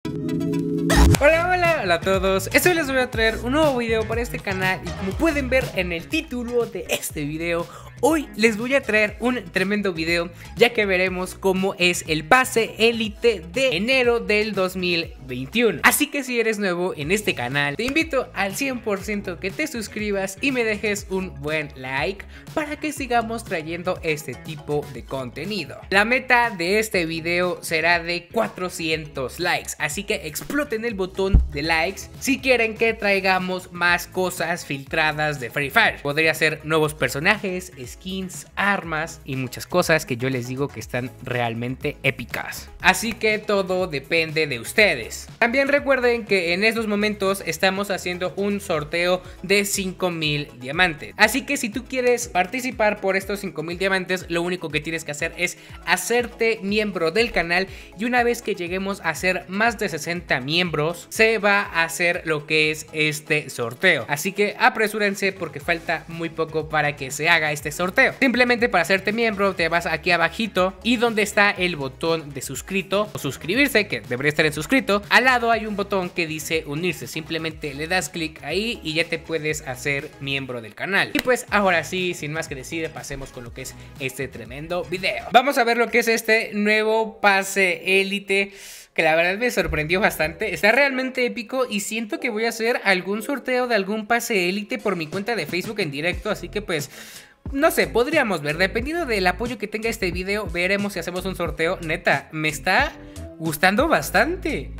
Hola a todos, hoy les voy a traer un nuevo video para este canal y como pueden ver en el título de este video, hoy les voy a traer un tremendo video ya que veremos cómo es el pase élite de enero del 2021. Así que si eres nuevo en este canal, te invito al 100% que te suscribas y me dejes un buen like para que sigamos trayendo este tipo de contenido. La meta de este video será de 400 likes, así que exploten el botón de likes si quieren que traigamos más cosas filtradas de Free Fire. Podría ser nuevos personajes, skins, armas y muchas cosas que yo les digo que están realmente épicas. Así que todo depende de ustedes. También recuerden que en estos momentos estamos haciendo un sorteo de 5000 diamantes. Así que si tú quieres participar por estos 5000 diamantes, lo único que tienes que hacer es hacerte miembro del canal y una vez que lleguemos a ser más de 60 miembros, se va a hacer lo que es este sorteo. Así que apresúrense porque falta muy poco para que se haga este sorteo. Simplemente para hacerte miembro te vas aquí abajito y donde está el botón de suscrito o suscribirse, que debería estar en suscrito, al lado hay un botón que dice unirse. Simplemente le das clic ahí y ya te puedes hacer miembro del canal. Y pues ahora sí, sin más que decir, pasemos con lo que es este tremendo video. Vamos a ver lo que es este nuevo pase élite, que la verdad me sorprendió bastante. Está realmente épico y siento que voy a hacer algún sorteo de algún pase élite por mi cuenta de Facebook en directo, así que pues no sé, podríamos ver, dependiendo del apoyo que tenga este video, veremos si hacemos un sorteo. Neta, me está gustando bastante.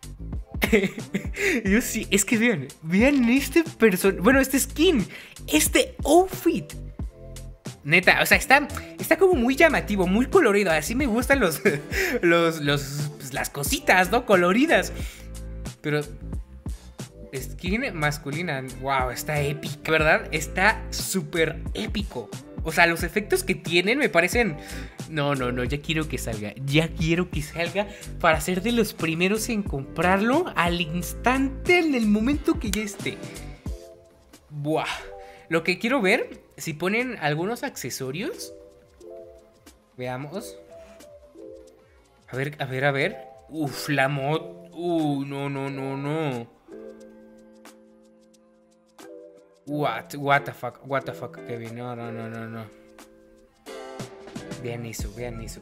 Yo sí, es que vean este bueno, este skin, este outfit. Neta, o sea, está como muy llamativo, muy colorido. Así me gustan las cositas, ¿no? Coloridas. Pero skin masculina, wow, está épico, ¿verdad? Está súper épico. O sea, los efectos que tienen me parecen... No, ya quiero que salga. Ya quiero que salga para ser de los primeros en comprarlo al instante, en el momento que ya esté. Buah. Lo que quiero ver, si ponen algunos accesorios. Veamos. A ver. Uf, la mod. No. What the fuck, Kevin. No. Vean eso. Vean eso.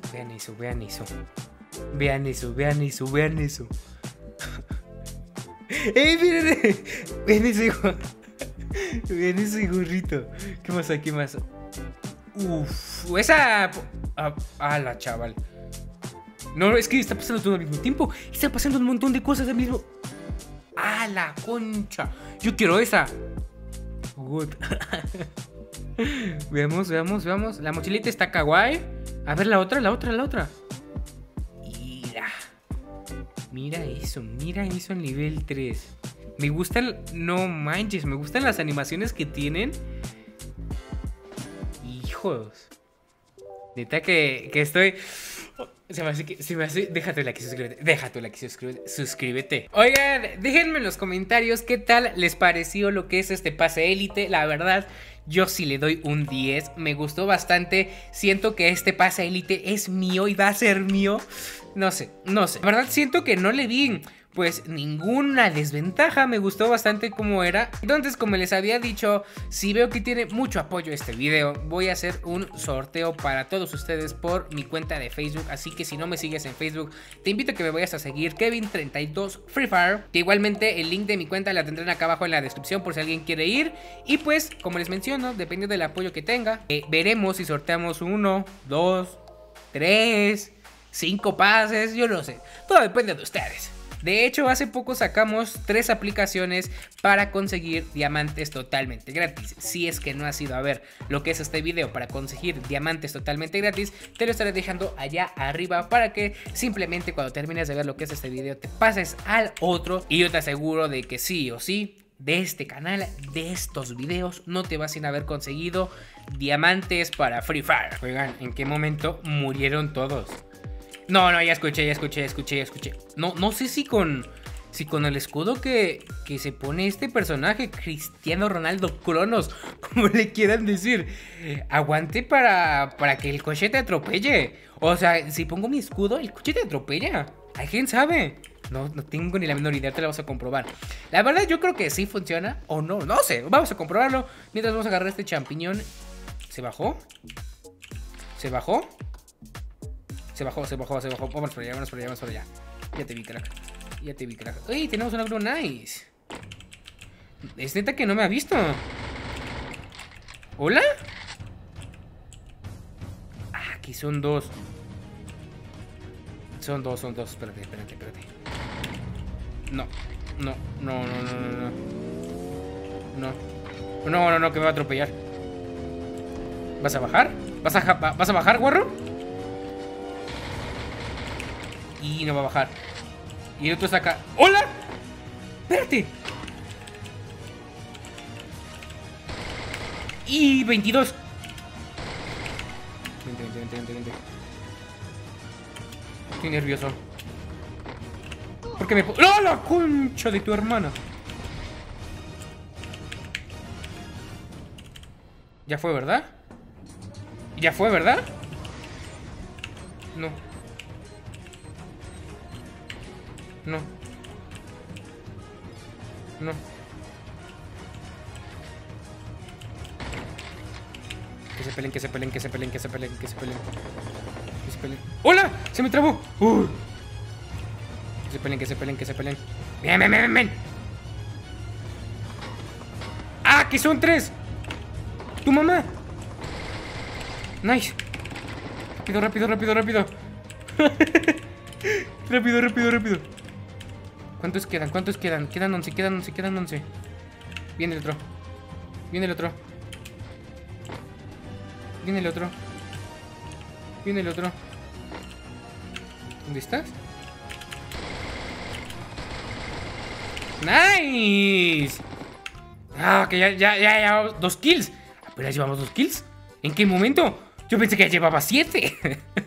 Miren ese gorrito. ¿Qué más? Uf, esa... la chaval. No, es que está pasando todo al mismo tiempo. Está pasando un montón de cosas al mismo... ¡Ah, la concha! Yo quiero esa. Good. Veamos. La mochilita está kawaii. A ver, la otra. Mira eso en nivel 3. Me gustan, no manches, me gustan las animaciones que tienen. Hijos. Neta que estoy... Se me hace... Deja tu like y suscríbete. Oigan, déjenme en los comentarios qué tal les pareció lo que es este pase élite. La verdad, yo sí le doy un 10. Me gustó bastante. Siento que este pase élite es mío y va a ser mío. No sé. La verdad siento que no le di pues ninguna desventaja, me gustó bastante como era. Entonces, como les había dicho, si veo que tiene mucho apoyo este video, voy a hacer un sorteo para todos ustedes por mi cuenta de Facebook. Así que si no me sigues en Facebook, te invito a que me vayas a seguir, Kevin32 Free Fire, que igualmente el link de mi cuenta la tendrán acá abajo en la descripción por si alguien quiere ir. Y pues, como les menciono, dependiendo del apoyo que tenga, veremos si sorteamos 1, 2, 3, 5 pases, yo no sé, todo depende de ustedes. De hecho, hace poco sacamos 3 aplicaciones para conseguir diamantes totalmente gratis. Si es que no has ido a ver lo que es este video para conseguir diamantes totalmente gratis, te lo estaré dejando allá arriba para que simplemente cuando termines de ver lo que es este video te pases al otro. Y yo te aseguro de que sí o sí, de este canal, de estos videos, no te vas sin haber conseguido diamantes para Free Fire. Oigan, ¿en qué momento murieron todos? No, ya escuché. No sé si con el escudo que se pone este personaje, Cristiano Ronaldo Cronos, como le quieran decir, aguante para que el coche te atropelle. O sea, si pongo mi escudo, el coche te atropella. ¿Alguien sabe? no tengo ni la menor idea, te la vamos a comprobar. La verdad yo creo que sí funciona o no, no sé, vamos a comprobarlo. Mientras vamos a agarrar este champiñón. ¿Se bajó? ¿Se bajó? Se bajó. Vamos por allá. Ya te vi, crack. ¡Uy! Tenemos un agro nice. Es neta que no me ha visto. ¿Hola? Ah, aquí son dos. Son dos. Espérate. No, que me va a atropellar. ¿Vas a bajar? ¿Vas a bajar, guarro? Y no va a bajar. Y el otro está acá. ¡Hola! ¡Espérate! Y 22. Vente. Estoy nervioso. Porque me... ¡Oh, la concha de tu hermana! ¿Ya fue, verdad? No. Que se peleen. ¡Hola! ¡Se me trabó! Que se peleen. Ven. ¡Ah, que son 3! ¡Tu mamá! Nice. Rápido. Rápido. ¿Cuántos quedan? Quedan 11. Viene el otro. ¿Dónde estás? ¡Nice! Ah, que ya llevamos 2 kills. ¿Pero ya llevamos 2 kills? ¿En qué momento? Yo pensé que ya llevaba 7.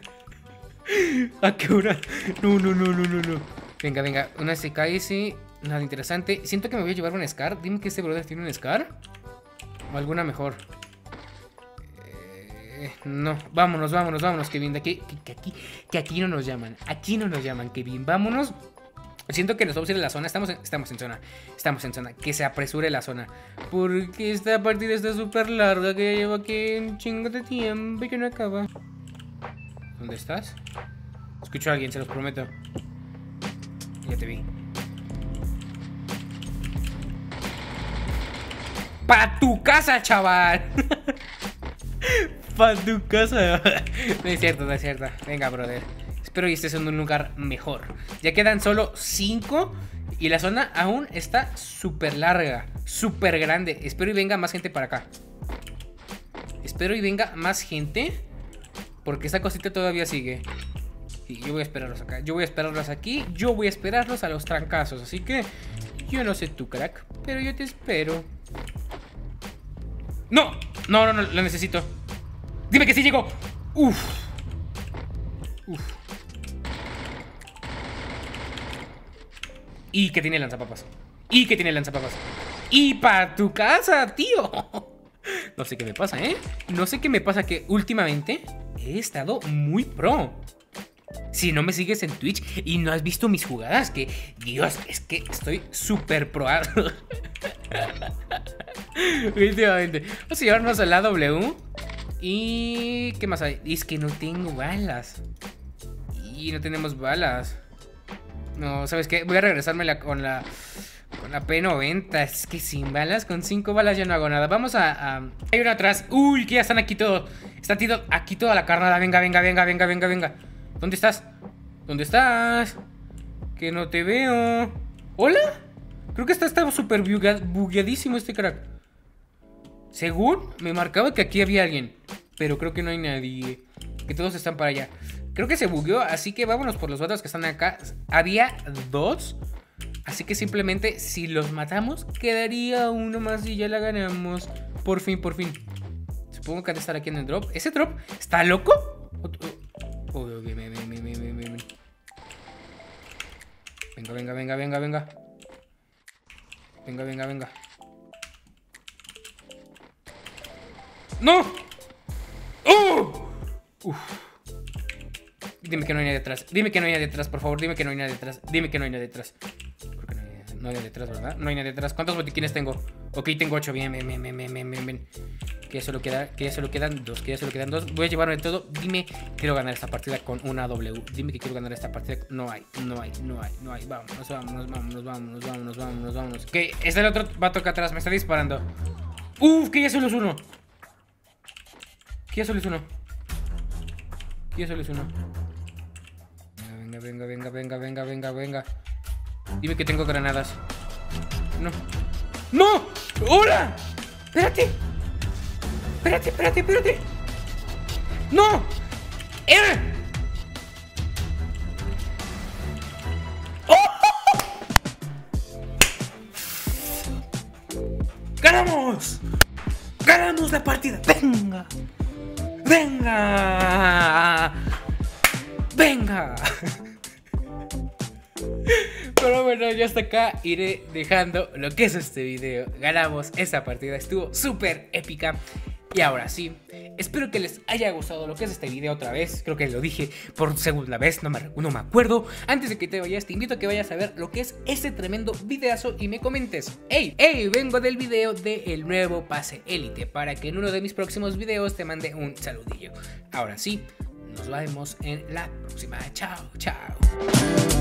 ¿A qué hora? No. Venga, una SKS. Nada interesante. Siento que me voy a llevar un Scar. Dime que este brother tiene un Scar. O alguna mejor. No, vámonos, Kevin. Que aquí no nos llaman. Kevin. Vámonos. Siento que nos vamos a ir a la zona. Estamos en zona. Que se apresure la zona. Porque esta partida está súper larga. Que ya lleva aquí un chingo de tiempo y que no acaba. ¿Dónde estás? Escucho a alguien, se los prometo. Ya te vi. ¡Pa' tu casa, chaval! ¡Pa' tu casa! No es cierto. Venga, brother. Espero que estés en un lugar mejor. Ya quedan solo 5. Y la zona aún está súper larga. Súper grande. Espero y venga más gente para acá. Porque esta cosita todavía sigue. Y yo voy a esperarlos acá. Yo voy a esperarlos a los trancazos. Así que yo no sé tú, crack, pero yo te espero. No, lo necesito. Dime que sí llegó. Uf. Y que tiene lanzapapas. Y para tu casa, tío. No sé qué me pasa, que últimamente he estado muy pro. Si no me sigues en Twitch y no has visto mis jugadas, que Dios, es que estoy súper proado. Últimamente. Vamos a llevarnos a la W. Y... ¿qué más hay? Es que no tengo balas. Y no tenemos balas. No, ¿sabes qué? Voy a regresármela con la P90. Es que sin balas, con 5 balas ya no hago nada. Vamos a... Hay uno atrás. Uy, que ya están aquí todos. Está aquí toda la carnada. Venga. ¿Dónde estás? Que no te veo. ¿Hola? Creo que está súper bugueadísimo este crack. Según me marcaba que aquí había alguien, pero creo que no hay nadie. Que todos están para allá. Creo que se bugueó, así que vámonos por los vatos que están acá. Había 2. Así que simplemente si los matamos, quedaría uno más y ya la ganamos. Por fin. Supongo que han de estar aquí en el drop. ¿Ese drop está loco? Ven. Venga. ¡No! ¡Oh! Uf. Dime que no hay nadie detrás. Dime que no hay nadie detrás, por favor. Dime que no hay nadie detrás. Dime que no hay nadie detrás. Creo que no hay nadie detrás, ¿verdad? No hay nadie detrás. ¿Cuántos botiquines tengo? Ok, tengo 8. Bien. Que ya solo quedan 2. Voy a llevarme todo. Dime que quiero ganar esta partida con una W. Dime que quiero ganar esta partida. No hay. Vámonos. Ok, está el otro vato acá atrás. Me está disparando. Uf, que ya solo es uno. Venga. Dime que tengo granadas. ¡No! ¡Hola! ¡Espérate! ¡No! ¡Oh! ¡Ganamos! ¡Ganamos la partida! ¡Venga! Pero bueno, yo hasta acá iré dejando lo que es este video. Ganamos esta partida, estuvo súper épica. Y ahora sí, espero que les haya gustado lo que es este video otra vez. Creo que lo dije por segunda vez, no me acuerdo. Antes de que te vayas, te invito a que vayas a ver lo que es este tremendo videazo y me comentes: hey, vengo del video del nuevo pase élite, para que en uno de mis próximos videos te mande un saludillo. Ahora sí, nos vemos en la próxima. Chao.